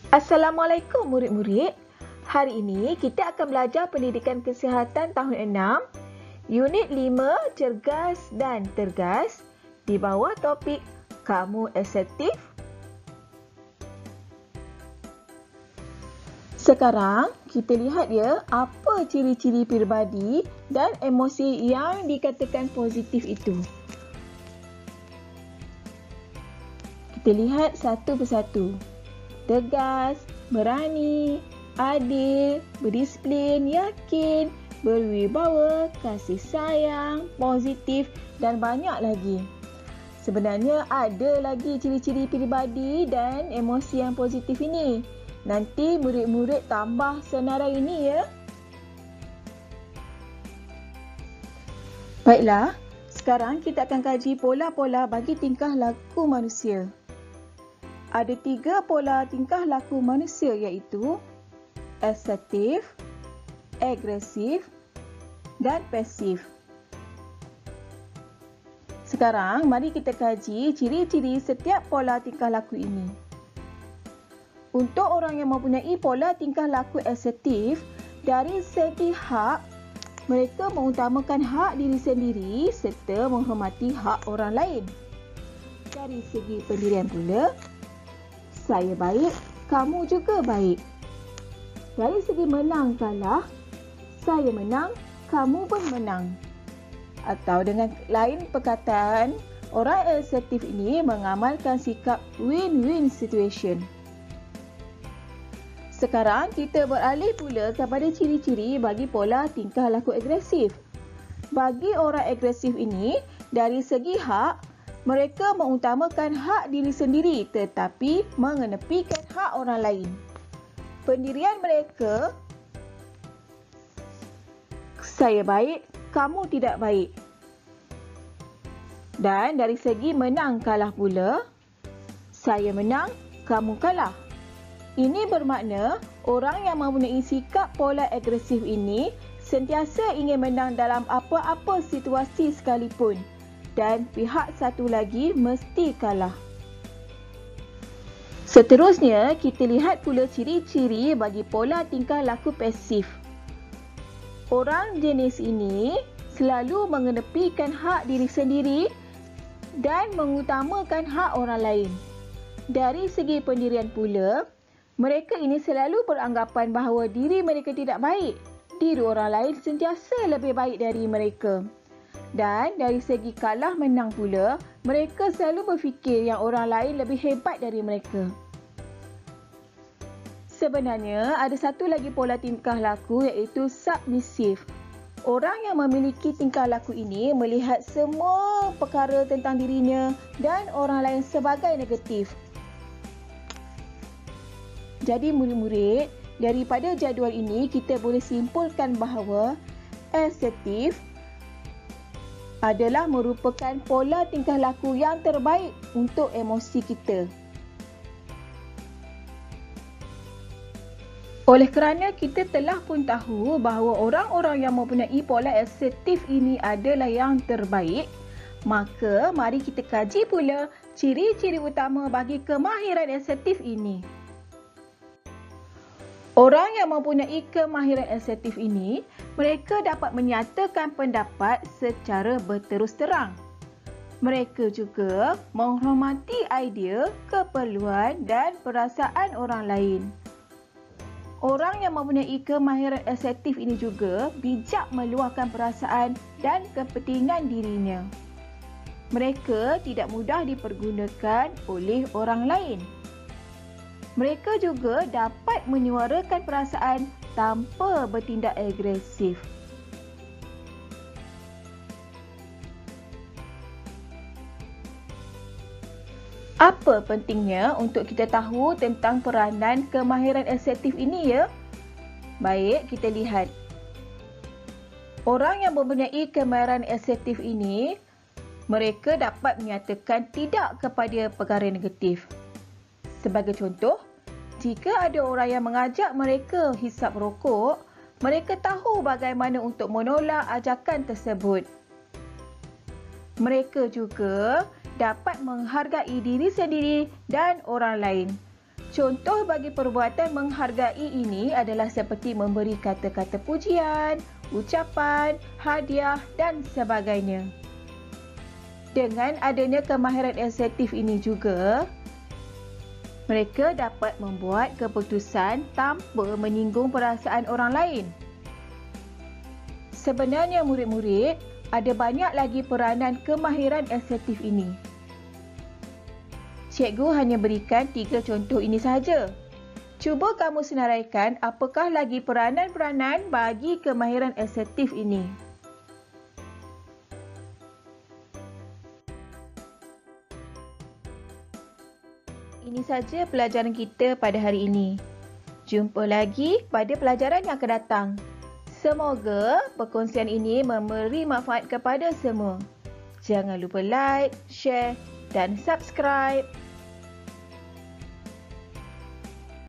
Assalamualaikum murid-murid. Hari ini kita akan belajar pendidikan kesihatan tahun 6, Unit 5, Cergas dan Tergas di bawah topik Kamu Asertif. Sekarang kita lihat ya apa ciri-ciri peribadi dan emosi yang dikatakan positif itu. Kita lihat satu persatu. Tegas, berani, adil, berdisiplin, yakin, berwibawa, kasih sayang, positif dan banyak lagi. Sebenarnya ada lagi ciri-ciri peribadi dan emosi yang positif ini. Nanti murid-murid tambah senarai ini ya. Baiklah, sekarang kita akan kaji pola-pola bagi tingkah laku manusia. Ada 3 pola tingkah laku manusia iaitu asertif, agresif dan pasif. Sekarang mari kita kaji ciri-ciri setiap pola tingkah laku ini. Untuk orang yang mempunyai pola tingkah laku asertif, dari segi hak, mereka mengutamakan hak diri sendiri serta menghormati hak orang lain. Dari segi pendirian pula, saya baik, kamu juga baik. Dari segi menang kalah, saya menang, kamu pun menang. Atau dengan lain perkataan, orang asertif ini mengamalkan sikap win-win situation. Sekarang kita beralih pula kepada ciri-ciri bagi pola tingkah laku agresif. Bagi orang agresif ini, dari segi hak, mereka mengutamakan hak diri sendiri tetapi mengenepikan hak orang lain. Pendirian mereka, saya baik, kamu tidak baik. Dan dari segi menang kalah pula, saya menang, kamu kalah. Ini bermakna orang yang mempunyai sikap pola agresif ini sentiasa ingin menang dalam apa-apa situasi sekalipun. Dan pihak satu lagi mesti kalah. Seterusnya, kita lihat pula ciri-ciri bagi pola tingkah laku pasif. Orang jenis ini selalu mengenepikan hak diri sendiri dan mengutamakan hak orang lain. Dari segi pendirian pula, mereka ini selalu beranggapan bahawa diri mereka tidak baik. Diri orang lain sentiasa lebih baik dari mereka. Dan dari segi kalah menang pula, mereka selalu berfikir yang orang lain lebih hebat dari mereka. Sebenarnya, ada satu lagi pola tingkah laku iaitu submisif. Orang yang memiliki tingkah laku ini melihat semua perkara tentang dirinya dan orang lain sebagai negatif. Jadi murid-murid, daripada jadual ini kita boleh simpulkan bahawa asertif adalah merupakan pola tingkah laku yang terbaik untuk emosi kita. Oleh kerana kita telah pun tahu bahawa orang-orang yang mempunyai pola asertif ini adalah yang terbaik, maka mari kita kaji pula ciri-ciri utama bagi kemahiran asertif ini. Orang yang mempunyai kemahiran asertif ini, mereka dapat menyatakan pendapat secara berterus terang. Mereka juga menghormati idea, keperluan dan perasaan orang lain. Orang yang mempunyai kemahiran asertif ini juga bijak meluahkan perasaan dan kepentingan dirinya. Mereka tidak mudah dipergunakan oleh orang lain. Mereka juga dapat menyuarakan perasaan tanpa bertindak agresif. Apa pentingnya untuk kita tahu tentang peranan kemahiran asertif ini ya? Baik, kita lihat. Orang yang mempunyai kemahiran asertif ini, mereka dapat menyatakan tidak kepada perkara negatif. Sebagai contoh, jika ada orang yang mengajak mereka hisap rokok, mereka tahu bagaimana untuk menolak ajakan tersebut. Mereka juga dapat menghargai diri sendiri dan orang lain. Contoh bagi perbuatan menghargai ini adalah seperti memberi kata-kata pujian, ucapan, hadiah dan sebagainya. Dengan adanya kemahiran asertif ini juga, mereka dapat membuat keputusan tanpa menyinggung perasaan orang lain. Sebenarnya murid-murid, ada banyak lagi peranan kemahiran asertif ini. Cikgu hanya berikan 3 contoh ini sahaja. Cuba kamu senaraikan apakah lagi peranan-peranan bagi kemahiran asertif ini. Ini saja pelajaran kita pada hari ini. Jumpa lagi pada pelajaran yang akan datang. Semoga perkongsian ini memberi manfaat kepada semua. Jangan lupa like, share dan subscribe.